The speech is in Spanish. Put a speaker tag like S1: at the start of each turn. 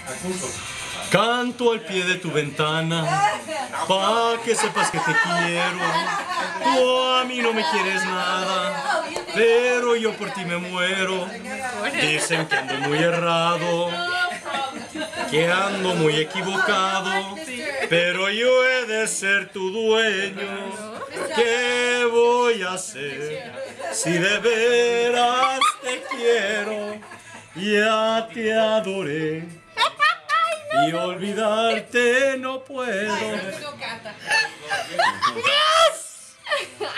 S1: Canto al pie de tu ventana, pa' que sepas que te quiero. Tú a mí no me quieres nada, pero yo por ti me muero. Dicen que ando muy errado, que ando muy equivocado, pero yo he de ser tu dueño. ¿Qué voy a hacer si de veras te quiero? Ya te adoré y olvidarte no puedo.